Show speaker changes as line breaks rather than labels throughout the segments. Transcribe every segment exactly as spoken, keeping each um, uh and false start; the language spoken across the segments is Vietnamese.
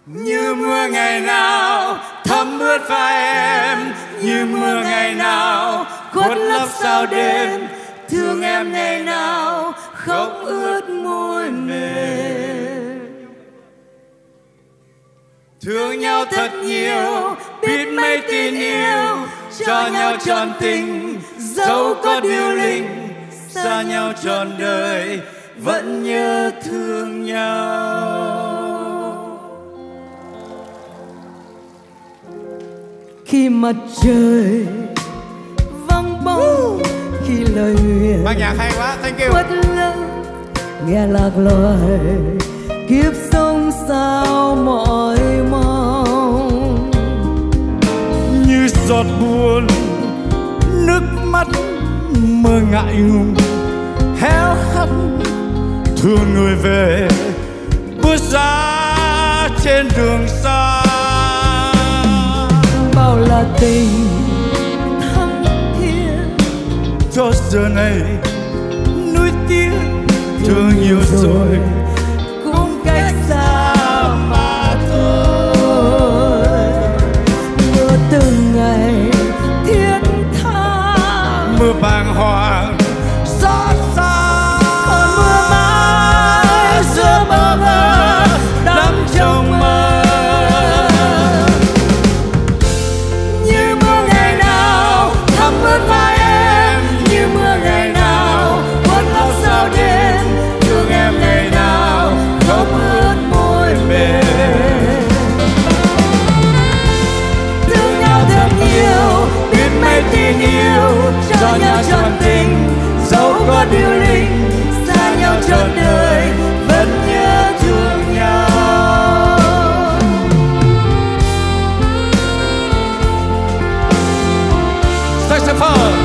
Như mưa ngày nào thấm ướt vai em, như mưa ngày nào khuất lấp sao đêm. Thương em ngày nào khóc ướt môi mềm. Thương nhau thật nhiều, biết mấy tin yêu, cho nhau trọn tình, dẫu có điều linh. Xa nhau trọn đời, vẫn nhớ thương nhau.
Khi mặt trời vắng bóng, khi lời nguyện
ban nhạc hay quá, thank you.
khuất lấp, nghe lạc loài kiếp sống sao mỏi mong.
Như giọt buồn, nước mắt mơ ngại ngùng, héo hắt thương người về, bước ra trên đường xa.
Bao là tình thắm thiết,
cho giờ này nuối tiếc thương nhiều rồi,
cũng cách xa mà thôi. Mưa từng ngày thiết tha,
mưa bàng hoàng xót xa.
còn mưa mãi giữa bơ vơ đắm trong mơ.
Như mưa ngày nào thấm ướt vai em, như mưa ngày nào khuất lấp sao đêm. Thương em ngày nào khóc ướt môi mềm.
Thương nhau thật nhiều,
Biết mấy tin yêu, cho nhau trọn tình, dẫu có điều linh.
xa nhau trọn đời,
Vẫn nhớ thương nhau. Saxophone.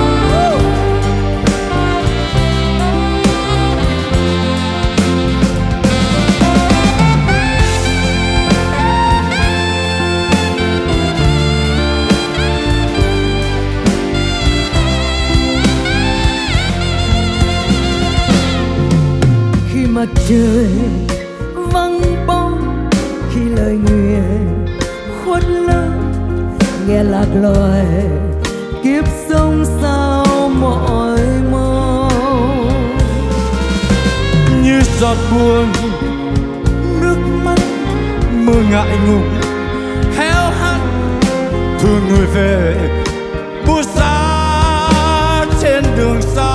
khi mặt trời vắng bóng, khi lời nguyện khuất lấp, nghe lạc loài kiếp sống sao mỏi mong.
Như giọt buồn, nước mắt mơ ngại ngùng, héo hắt thương người về, buốt xa trên đường xa.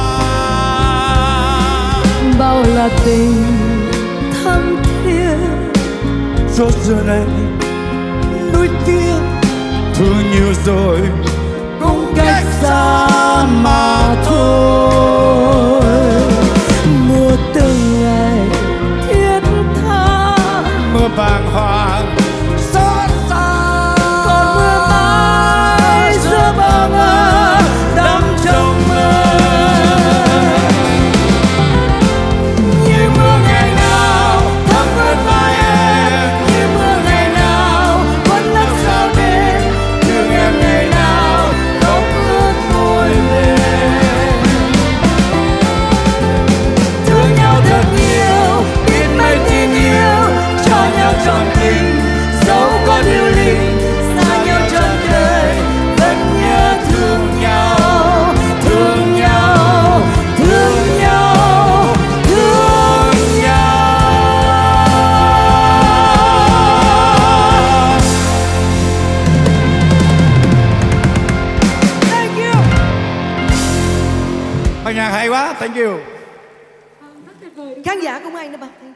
Bao là tình thắm thiết,
Cho giờ này nuối tiếc thương nhiều rồi,
cũng cách xa mà thôi. Mưa từng ngày thiết tha,
mưa bàng hoàng xót xa.
còn mưa mãi giữa bơ vơ đắm trong mơ.
Như mưa ngày nào thấm ướt vai em, như mưa ngày nào khuất lấp sao đêm. Thương em ngày nào khóc ướt môi mềm. Thương nhau thật nhiều, biết mấy tin yêu, cho nhau trọn tình, dẫu có điều linh. Xa nhau trọn đời, vẫn nhớ thương nhau, thương nhau, thương nhau, thương nhau.
Thank you.
Ban nhạc hay quá, thank you.
Khán giả cũng hay nữa bà.